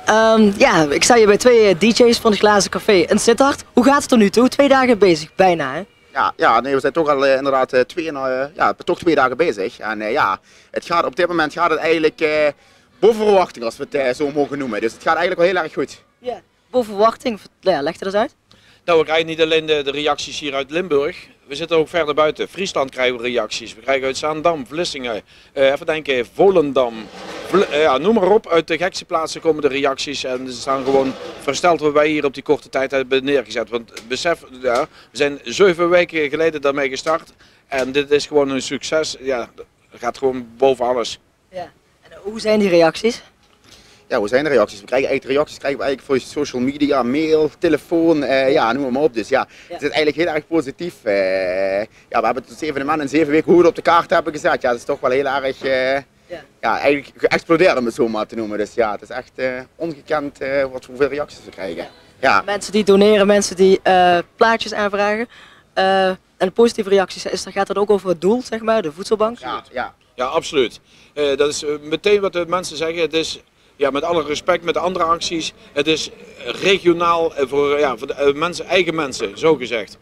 Ja, ik sta hier bij twee DJ's van het Glazen Café in Sittard. Hoe gaat het er nu toe? 2 dagen bezig, bijna hè? Nee, we zijn toch al inderdaad toch 2 dagen bezig. En het gaat, op dit moment gaat het eigenlijk boven verwachting, als we het zo mogen noemen. Dus het gaat eigenlijk wel heel erg goed. Ja, boven verwachting. Ja, leg er eens uit. Nou, we krijgen niet alleen de reacties hier uit Limburg. We zitten ook verder buiten. Friesland krijgen we reacties. We krijgen uit Zaandam, Vlissingen, even denken, Volendam. Noem maar op. Uit de gekste plaatsen komen de reacties. En ze staan gewoon versteld wat wij hier op die korte tijd hebben neergezet. Want besef, we zijn 7 weken geleden daarmee gestart. En dit is gewoon een succes. Ja, dat gaat gewoon boven alles. Ja. En hoe zijn die reacties? Ja, hoe zijn de reacties? We krijgen reacties voor social media, mail, telefoon, noem maar op. Dus ja, het is eigenlijk heel erg positief. We hebben het evenement in 7 weken goed op de kaart hebben gezet. Ja, dat is toch wel heel erg, eigenlijk geëxplodeerd om het zo maar te noemen. Dus ja, het is echt ongekend hoeveel reacties we krijgen. Ja. Mensen die doneren, mensen die plaatjes aanvragen. En de positieve reacties, gaat dat ook over het doel, zeg maar, de voedselbank? Ja, absoluut. Dat is meteen wat de mensen zeggen. Het is, ja, met alle respect met de andere acties, het is regionaal voor de mensen, eigen mensen, zo gezegd.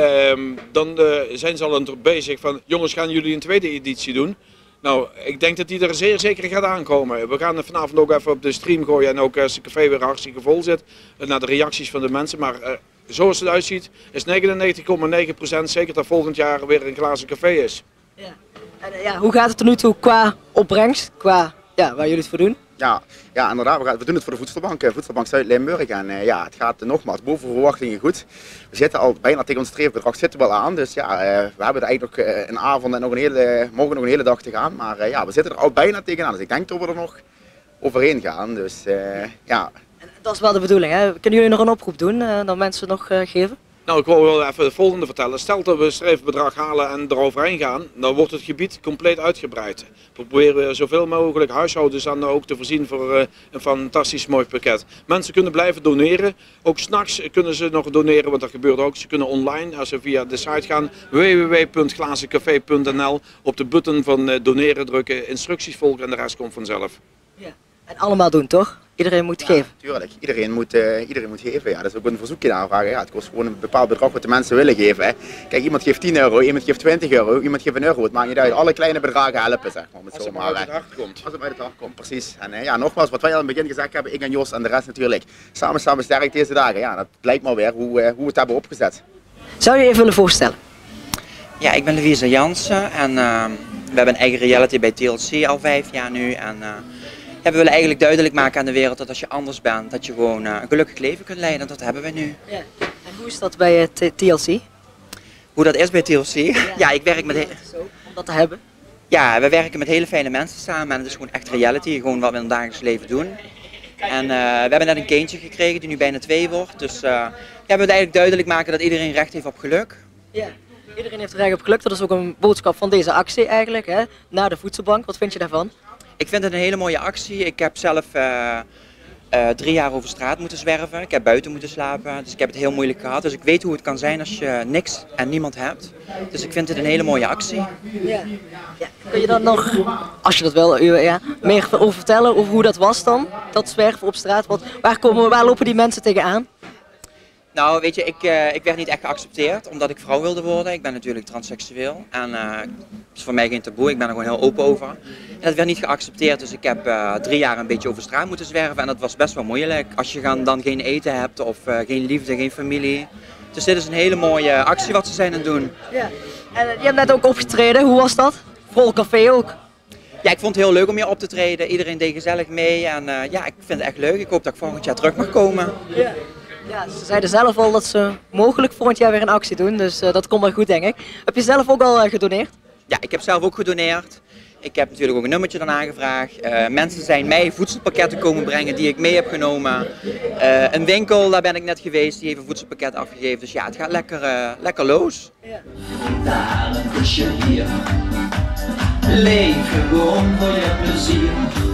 Dan zijn ze al bezig van, jongens, gaan jullie een tweede editie doen? Nou, ik denk dat die er zeer zeker gaat aankomen. We gaan vanavond ook even op de stream gooien en ook als het café weer hartstikke vol zit, naar de reacties van de mensen. Maar zoals het eruit ziet, is 99,9% zeker dat volgend jaar weer een glazen café is. Ja. En, hoe gaat het er nu toe qua opbrengst, qua waar jullie het voor doen? Ja, inderdaad, we doen het voor de voedselbank Zuid-Limburg en het gaat nogmaals boven verwachtingen goed. We zitten al bijna tegen ons streefbedrag zitten we al aan, dus we hebben er eigenlijk nog een avond en morgen nog een hele dag te gaan, maar we zitten er al bijna tegenaan, dus ik denk dat we er nog overheen gaan, dus ja. En dat is wel de bedoeling, hè? Kunnen jullie nog een oproep doen, dat mensen nog geven? Nou, ik wil wel even het volgende vertellen. Stel dat we het streefbedrag halen en eroverheen gaan, dan wordt het gebied compleet uitgebreid. We proberen zoveel mogelijk huishoudens dan ook te voorzien voor een fantastisch mooi pakket. Mensen kunnen blijven doneren. Ook 's nachts kunnen ze nog doneren, want dat gebeurt ook. Ze kunnen online, als ze via de site gaan, www.glazencafé.nl, op de button van doneren drukken, instructies volgen en de rest komt vanzelf. Ja. En allemaal doen, toch? Iedereen moet geven. Tuurlijk, iedereen moet geven. Ja. Dat is ook een verzoekje aanvragen. Ja, het kost gewoon een bepaald bedrag wat de mensen willen geven. Hè. Kijk, iemand geeft 10 euro, iemand geeft 20 euro, iemand geeft €1. Het maakt niet uit. Alle kleine bedragen helpen, zeg maar. Als het uit het hart komt. Als het uit het hart komt, precies. En nogmaals, wat wij al in het begin gezegd hebben, ik en Jos en de rest natuurlijk. Samen sterk deze dagen. Ja, dat blijkt maar weer hoe we het hebben opgezet. Zou je je even willen voorstellen? Ja, ik ben Louise Jansen en we hebben een eigen reality bij TLC al 5 jaar nu. En, we willen eigenlijk duidelijk maken aan de wereld dat als je anders bent, dat je gewoon een gelukkig leven kunt leiden. Dat hebben we nu. Ja. En hoe is dat bij TLC? Hoe dat is bij TLC? Ja, ik werk met... Om dat te hebben? Ja, we werken met hele fijne mensen samen en het is gewoon echt reality. Gewoon wat we in het dagelijks leven doen. En we hebben net een kindje gekregen die nu bijna 2 wordt. Dus we willen eigenlijk duidelijk maken dat iedereen recht heeft op geluk. Ja. Iedereen heeft recht op geluk. Dat is ook een boodschap van deze actie eigenlijk, hè? Naar de voedselbank. Wat vind je daarvan? Ik vind het een hele mooie actie. Ik heb zelf 3 jaar over straat moeten zwerven. Ik heb buiten moeten slapen. Dus ik heb het heel moeilijk gehad. Dus ik weet hoe het kan zijn als je niks en niemand hebt. Dus ik vind het een hele mooie actie. Ja. Kun je dan nog, als je dat wil, meer over vertellen over hoe dat was dan? Dat zwerven op straat. Waar lopen die mensen tegenaan? Nou, weet je, ik werd niet echt geaccepteerd omdat ik vrouw wilde worden. Ik ben natuurlijk transseksueel en het is voor mij geen taboe, ik ben er gewoon heel open over. En dat werd niet geaccepteerd, dus ik heb 3 jaar een beetje over straat moeten zwerven en dat was best wel moeilijk. Als je dan geen eten hebt of geen liefde, geen familie. Dus dit is een hele mooie actie wat ze zijn aan het doen. Ja. En je hebt net ook opgetreden, hoe was dat? Vol café ook? Ja, ik vond het heel leuk om hier op te treden. Iedereen deed gezellig mee en ik vind het echt leuk. Ik hoop dat ik volgend jaar terug mag komen. Ja. Ja, ze zeiden zelf al dat ze mogelijk volgend jaar weer een actie doen, dus dat komt wel goed denk ik. Heb je zelf ook al gedoneerd? Ja, ik heb zelf ook gedoneerd. Ik heb natuurlijk ook een nummertje dan aangevraagd. Mensen zijn mij voedselpakketten komen brengen die ik mee heb genomen. Een winkel, daar ben ik net geweest, die heeft een voedselpakket afgegeven. Dus ja, het gaat lekker los. Ja. Daar een kusje hier. Leef gewoon voor je plezier.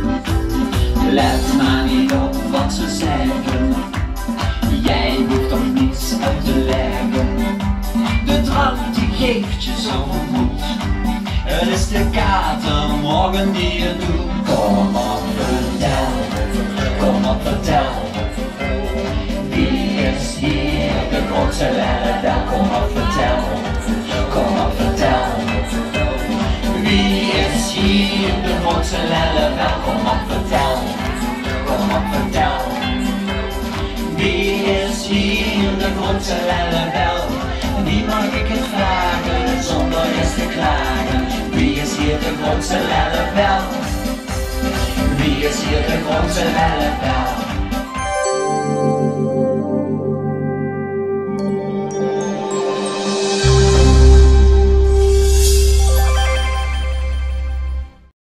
Let maar niet op wat ze zeggen. Jij hoeft toch niets uit te leggen. De drank die geeft je zoveel moed. Het is de kater morgen die je doet. Kom op, vertel. Kom op, vertel grote Lellebel, kom op vertel, kom op vertel. Wie is hier de grote Lellebel, kom op vertel, kom op vertel. Wie is hier de grote Lellebel? Wie mag ik het vragen zonder eens te klagen? Wie is hier de grote Lellebel?